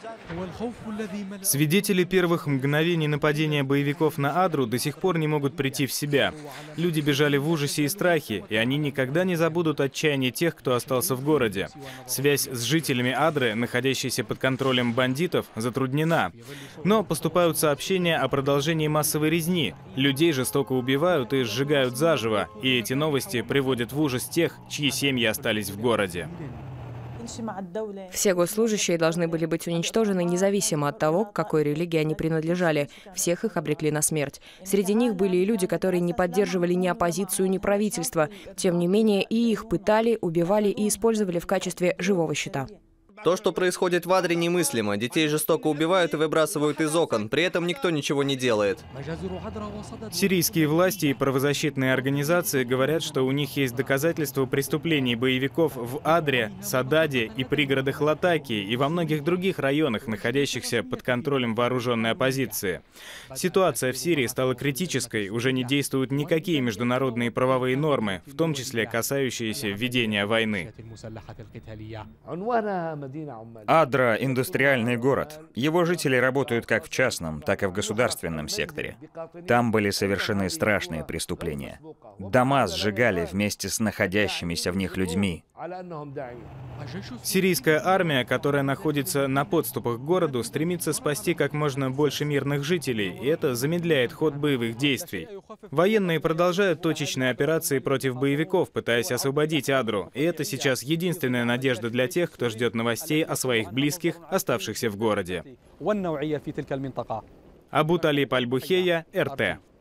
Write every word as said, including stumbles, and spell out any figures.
Свидетели первых мгновений нападения боевиков на Адру до сих пор не могут прийти в себя. Люди бежали в ужасе и страхе, и они никогда не забудут отчаяние тех, кто остался в городе. Связь с жителями Адры, находящейся под контролем бандитов, затруднена. Но поступают сообщения о продолжении массовой резни. Людей жестоко убивают и сжигают заживо, и эти новости приводят в ужас тех, чьи семьи остались в городе. Все госслужащие должны были быть уничтожены независимо от того, к какой религии они принадлежали. Всех их обрекли на смерть. Среди них были и люди, которые не поддерживали ни оппозицию, ни правительство. Тем не менее, и их пытали, убивали и использовали в качестве живого щита. То, что происходит в Адре, немыслимо. Детей жестоко убивают и выбрасывают из окон. При этом никто ничего не делает. Сирийские власти и правозащитные организации говорят, что у них есть доказательства преступлений боевиков в Адре, Сададе и пригородах Латакии и во многих других районах, находящихся под контролем вооруженной оппозиции. Ситуация в Сирии стала критической, уже не действуют никакие международные правовые нормы, в том числе касающиеся ведения войны. Адра – индустриальный город. Его жители работают как в частном, так и в государственном секторе. Там были совершены страшные преступления. Дома сжигали вместе с находящимися в них людьми. Сирийская армия, которая находится на подступах к городу, стремится спасти как можно больше мирных жителей, и это замедляет ход боевых действий. Военные продолжают точечные операции против боевиков, пытаясь освободить Адру, и это сейчас единственная надежда для тех, кто ждет новостей о своих близких, оставшихся в городе. Абу Талиб Аль-Бухейя, эр тэ.